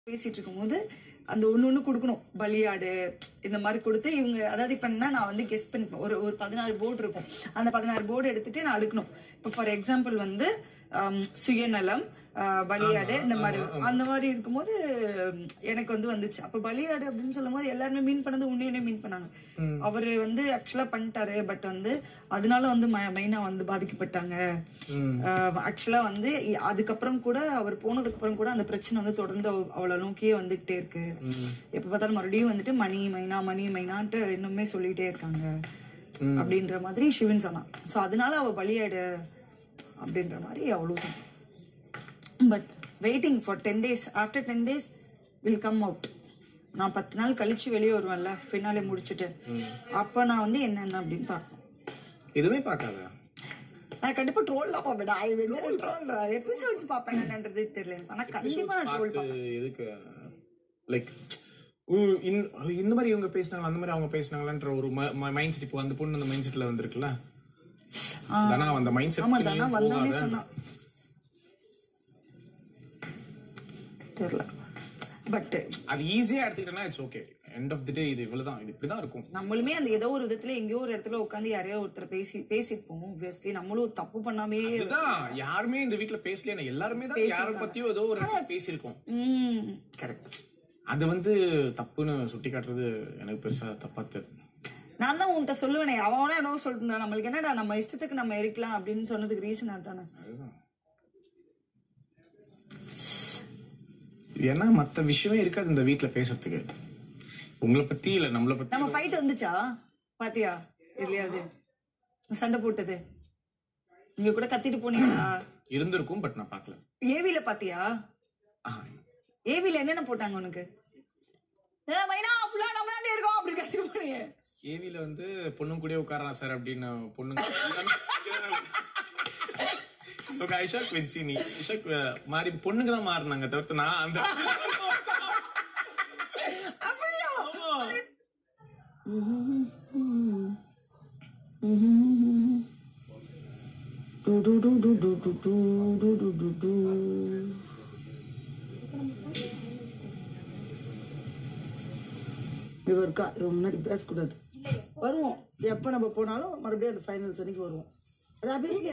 பேசிட்டு இருக்கும்போது அந்த ஒண்ணு கொடுக்கணும் பலியாடு இந்த மாதிரி கொடுத்து இவங்க அதாவது இப்ப என்ன நான் வந்து கெஸ் பண்ணிப்பேன் ஒரு 16 போர்டு இருக்கும் அந்த 16 போர்டு எடுத்துட்டு நான் அடுக்கணும் இப்ப ஃபார் எக்ஸாம்பிள் வந்து சுயநலம் பலியாடு இந்த மாதிரி அந்த மாதிரி இருக்கும்போது எனக்கு வந்து வந்துச்சு அப்ப பலியாடு அப்படின்னு சொல்லும் போது எல்லாருமே மீன் பண்ணது உன்னையே மீன் பண்ணாங்க அவரு வந்து ஆக்சுவலா பண்ணிட்டாரு பட் வந்து அதனால வந்து மெயினா வந்து பாதிக்கப்பட்டாங்க ஆக்சுவலா வந்து அதுக்கப்புறம் கூட அவர் போனதுக்கு அப்புறம் கூட அந்த பிரச்சனை வந்து தொடர்ந்து அவளை நோக்கியே வந்துகிட்டே இருக்கு எப்ப பார்த்தாலும் மறுபடியும் வந்துட்டு மணி மைனான்ட்டு இன்னுமே சொல்லிட்டே இருக்காங்க அப்படின்ற மாதிரி சிவன் சொன்னான் சோ அதனால அவ பலியாடு அப்படின்ற மாதிரி அவ்வளவு சொன்னான் but waiting for 10 days after 10 days will come out நான் 10 நாள் கழிச்சு வெளியே வருவேன்ல ஃபினாலே முடிச்சுட்டு அப்ப நான் வந்து என்னென்ன அப்படின்னு பார்ப்பேன் எதுவுமே பார்க்காத நான் கண்டிப்பா ட்ரோல்லாம் பார்ப்பேன் ட்ரோல் எபிசோட்ஸ் பார்ப்பேன் என்னன்றது தெரியல ஆனா கண்டிப்பா நான் ட்ரோல் பார்ப்பேன் எதுக்கு லைக் இந்த மாதிரி இவங்க பேசினாங்க அந்த மாதிரி அவங்க பேசினாங்களான்ற ஒரு மைண்ட் செட் இப்போ அந்த பொண்ணு அந்த மைண்ட் செட்ல வந்திருக்குல்ல தானா அந்த மைண்ட் செட் ஆமா தானா வந்தானே சொன்னா தெரியல பட் அது ஈஸியா எடுத்துக்கிட்டனா it's okay end of the day இது இவ்வளவுதான் இது இப்படிதான் இருக்கும் நம்மளுமே அந்த ஏதோ ஒரு விதத்துல எங்கேயோ ஒரு இடத்துல உட்காந்து யாரையோ ஒருத்தர் பேசிப்போம் ஆப்வியஸ்லி நம்மளும் தப்பு பண்ணாமே இதுதான் யாருமே இந்த வீட்டுல பேசலையா எல்லாருமே தான் யாரை பத்தியோ ஏதோ ஒரு பேசியிருக்கோம் கரெக்ட் அது வந்து தப்புன்னு சுட்டி காட்டுறது எனக்கு பெருசா தப்பா தெரியும் நான் தான் உன்கிட்ட சொல்லுவேனே அவனா என்ன சொல்லிட்டு நம்மளுக்கு என்னடா நம்ம இஷ்டத்துக்கு நம்ம இருக்கலாம் அப்படின்னு சொன்னதுக்கு ரீசன் அதுதானே ஏன்னா மத்த விஷயமே இருக்காது இந்த வீட்டுல பேசுறதுக்கு உங்களை பத்தி இல்ல நம்மளை பத்தி நம்ம ஃபைட் வந்துச்சா பாத்தியா இல்லையாது சண்டை போட்டது நீங்க கூட கத்திட்டு போனீங்களா இருந்திருக்கும் பட் நான் பாக்கல ஏவில பாத்தியா ஏவில என்னென்ன போட்டாங்க உனக்கு மைனா ஃபுல்லா நம்ம தான் இருக்கோம் அப்படி கத்திட்டு போனீங்க ஏவில வந்து பொண்ணுங்க கூட உட்காரலாம் சார் அப்படின்னு பொண்ணுங்க ஐஷாக் வென்சினி இஷாக் மாறி பொண்ணுங்க தான் மாறினாங்க தவிர்த்து நான் அந்த இவருக்கா இவன் முன்னாடி பேசக்கூடாது வருவோம் எப்ப நம்ம போனாலும் மறுபடியும் அந்த ஃபைனல்ஸ் அன்னைக்கு வருவோம் அது